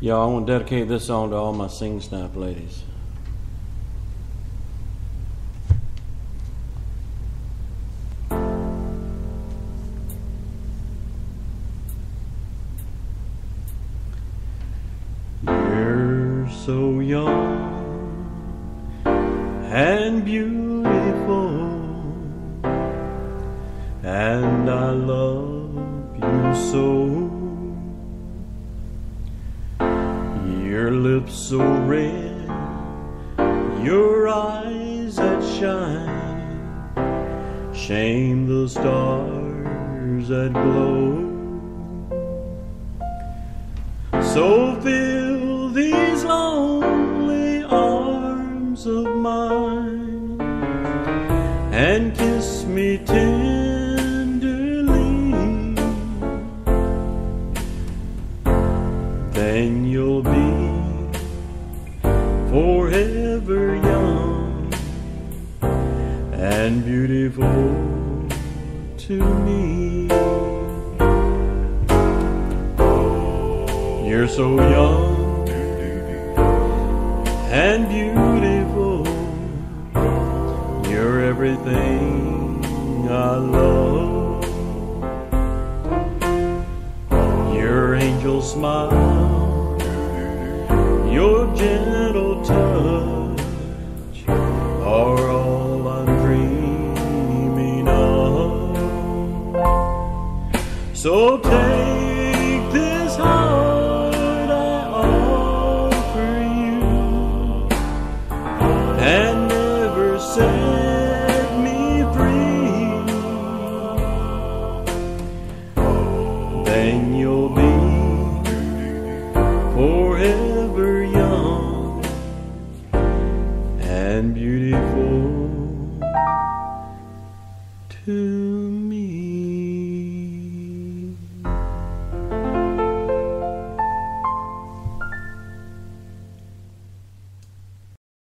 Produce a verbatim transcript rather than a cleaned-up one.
Y'all, I want to dedicate this song to all my Sing Snap ladies. You're so young and beautiful, and I love you so. Your lips so red, your eyes that shine, shame the stars that glow. So fill these lonely arms of mine and kiss me tenderly. Then you'll be forever young and beautiful to me. You're so young and beautiful, you're everything I love. Your angel smile, your gentle touch are all I'm dreaming of. So take this heart I offer you and never set me free. Then you'll be forever young and beautiful to me.